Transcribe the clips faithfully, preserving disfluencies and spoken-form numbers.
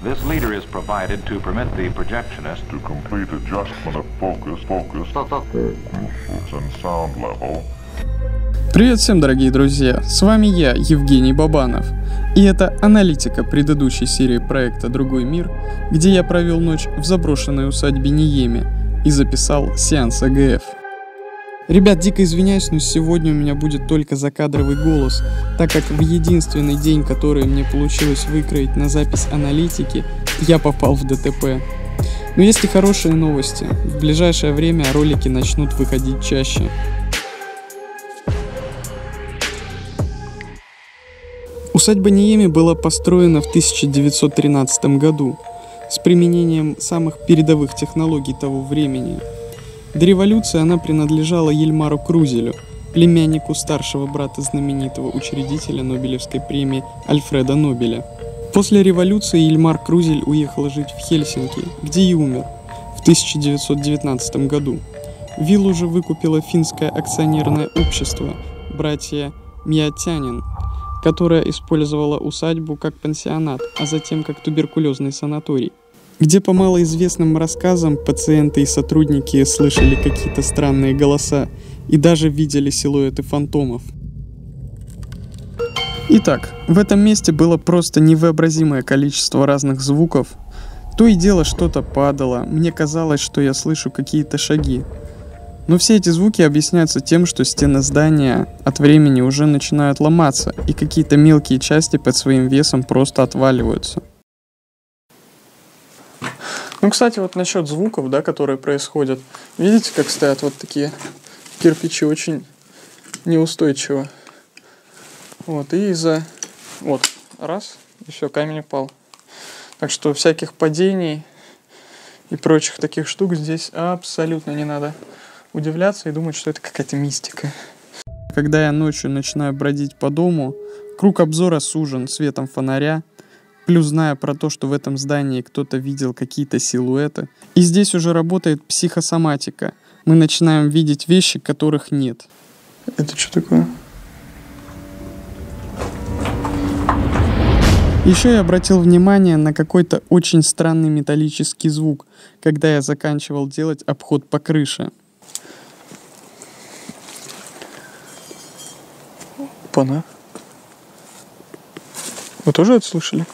This leader is provided to permit the projectionist to complete adjustment of focus, focus, focus and sound level. Привет всем, дорогие друзья! С вами я, Евгений Бабанов. И это аналитика предыдущей серии проекта «Другой мир», где я провел ночь в заброшенной усадьбе Ниеми и записал сеанс А Г Ф. Ребят, дико извиняюсь, но сегодня у меня будет только закадровый голос, так как в единственный день, который мне получилось выкроить на запись аналитики, я попал в Д Т П. Но есть и хорошие новости. В ближайшее время ролики начнут выходить чаще. Усадьба Ниеми была построена в тысяча девятьсот тринадцатом году с применением самых передовых технологий того времени. До революции она принадлежала Ельмару Крузелю, племяннику старшего брата знаменитого учредителя Нобелевской премии Альфреда Нобеля. После революции Ельмар Крузель уехал жить в Хельсинки, где и умер в тысяча девятьсот девятнадцатом году. Виллу же выкупило финское акционерное общество «Братья Миатянин», которое использовало усадьбу как пансионат, а затем как туберкулезный санаторий, где по малоизвестным рассказам пациенты и сотрудники слышали какие-то странные голоса и даже видели силуэты фантомов. Итак, в этом месте было просто невообразимое количество разных звуков. То и дело что-то падало, мне казалось, что я слышу какие-то шаги. Но все эти звуки объясняются тем, что стены здания от времени уже начинают ломаться, и какие-то мелкие части под своим весом просто отваливаются. Ну, кстати, вот насчет звуков, да, которые происходят. Видите, как стоят вот такие кирпичи, очень неустойчиво. Вот, и из-за... Вот, раз, и все, камень упал. Так что всяких падений и прочих таких штук здесь абсолютно не надо удивляться и думать, что это какая-то мистика. Когда я ночью начинаю бродить по дому, круг обзора сужен светом фонаря, плюс зная про то, что в этом здании кто-то видел какие-то силуэты. И здесь уже работает психосоматика. Мы начинаем видеть вещи, которых нет. Это что такое? Еще я обратил внимание на какой-то очень странный металлический звук, когда я заканчивал делать обход по крыше. Опа-на. Вы тоже это слышали?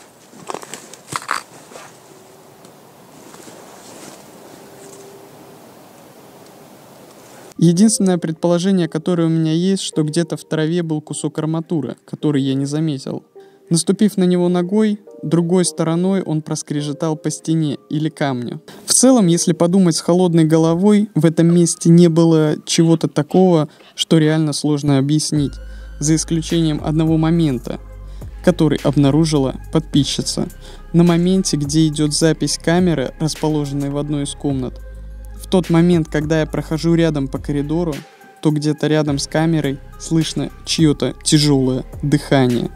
Единственное предположение, которое у меня есть, что где-то в траве был кусок арматуры, который я не заметил. Наступив на него ногой, другой стороной он проскрежетал по стене или камню. В целом, если подумать с холодной головой, в этом месте не было чего-то такого, что реально сложно объяснить, за исключением одного момента, который обнаружила подписчица. На моменте, где идет запись камеры, расположенной в одной из комнат. В тот момент, когда я прохожу рядом по коридору, то где-то рядом с камерой слышно чье-то тяжелое дыхание.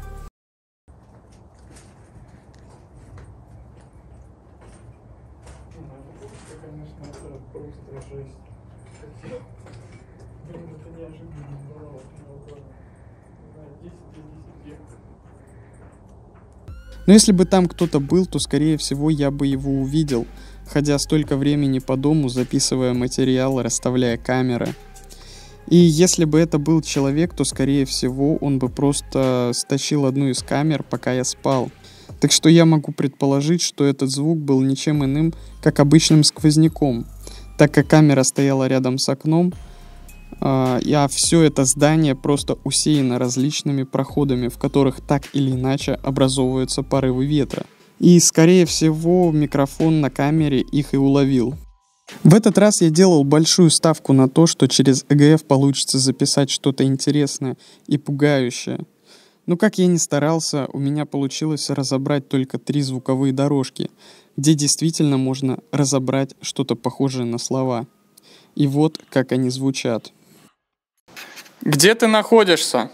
Но если бы там кто-то был, то, скорее всего, я бы его увидел, ходя столько времени по дому, записывая материалы, расставляя камеры. И если бы это был человек, то, скорее всего, он бы просто стащил одну из камер, пока я спал. Так что я могу предположить, что этот звук был ничем иным, как обычным сквозняком, так как камера стояла рядом с окном, а все это здание просто усеяно различными проходами, в которых так или иначе образовываются порывы ветра. И, скорее всего, микрофон на камере их и уловил. В этот раз я делал большую ставку на то, что через А Г Ф получится записать что-то интересное и пугающее. Но как я ни старался, у меня получилось разобрать только три звуковые дорожки, где действительно можно разобрать что-то похожее на слова. И вот как они звучат. Где ты находишься?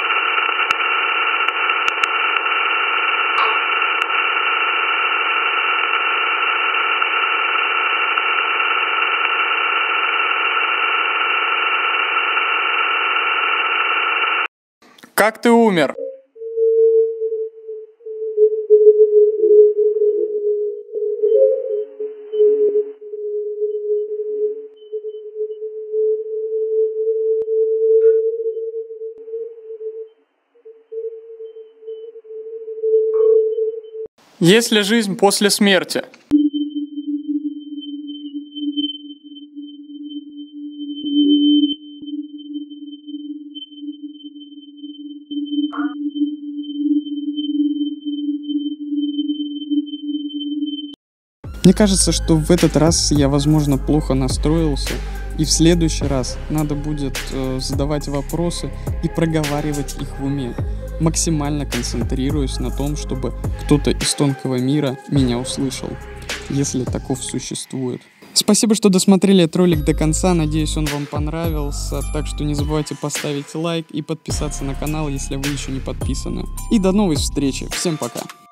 Как ты умер? Есть ли жизнь после смерти? Мне кажется, что в этот раз я, возможно, плохо настроился, и в следующий раз надо будет э, задавать вопросы и проговаривать их в уме, максимально концентрируясь на том, чтобы кто-то из тонкого мира меня услышал, если таков существует. Спасибо, что досмотрели этот ролик до конца, надеюсь, он вам понравился, так что не забывайте поставить лайк и подписаться на канал, если вы еще не подписаны. И до новой встречи, всем пока!